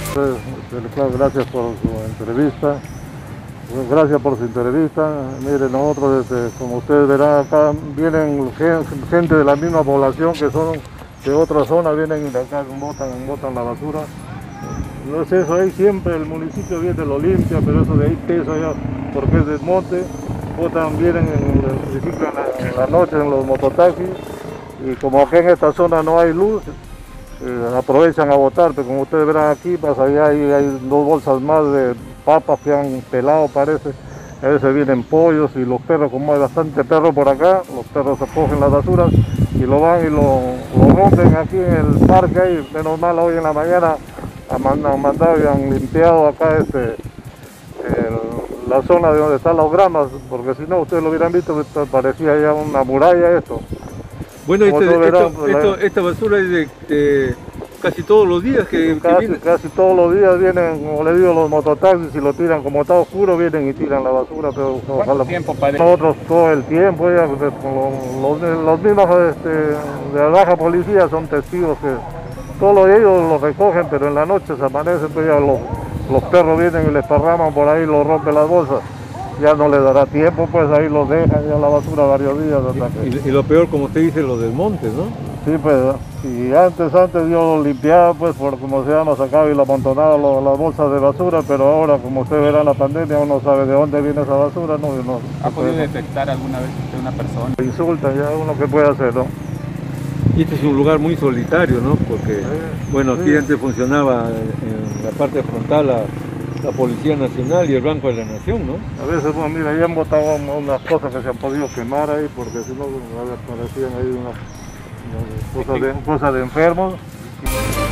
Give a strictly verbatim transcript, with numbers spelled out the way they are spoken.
Pues, gracias por su entrevista. Gracias por su entrevista. Mire, nosotros, este, como ustedes verán acá, vienen gente de la misma población que son de otra zona, vienen y de acá botan, botan la basura. No es eso, ahí siempre el municipio viene, lo limpia, pero eso de ahí peso allá, porque es desmonte, botan, vienen en el municipio en la, en la noche en los mototaxis, y como aquí en esta zona no hay luz, eh, aprovechan a botar, pero como ustedes verán aquí, pues allá hay, hay dos bolsas más de papas que han pelado, parece. A veces vienen pollos y los perros, como hay bastante perros por acá, los perros se cogen las basuras y lo van y lo, lo rompen aquí en el parque. Ahí, menos mal, hoy en la mañana han mandado y han limpiado acá este, el, la zona de donde están los gramas, porque si no, ustedes lo hubieran visto, parecía ya una muralla esto. Bueno, este, verás, esto, pues, esto, esta basura es de, de casi todos los días que, casi, que viene. casi todos los días vienen, como le digo, los mototaxis y lo tiran, como está oscuro vienen y tiran la basura. Pero ¿Cuánto ojalá, tiempo, padre? Nosotros todo el tiempo, ya, pues, los, los, los mismos este, de la baja policía son testigos que todos ellos los recogen, pero en la noche se amanecen, pues ya los, los perros vienen y les parraman por ahí, los rompen las bolsas. Ya no les dará tiempo, pues ahí los dejan ya la basura varios días. Y, y, y lo peor, como usted dice, los desmontes, ¿no? Sí, pues, y antes, antes yo lo limpiaba, pues, por como se llama, sacaba y lo amontonaba lo, las bolsas de basura, pero ahora, como usted verá en la pandemia, uno sabe de dónde viene esa basura, ¿no? no ¿Ha podido detectar alguna vez usted una persona? Insultan ya uno que puede hacer, ¿no? Y este es un lugar muy solitario, ¿no? Porque, sí, bueno, aquí sí. Antes funcionaba en la parte frontal la, la Policía Nacional y el Banco de la Nación, ¿no? A veces, bueno, mira, ya han botado unas cosas que se han podido quemar ahí, porque si no, parecían ahí unas, unas cosas, de, cosas de enfermos.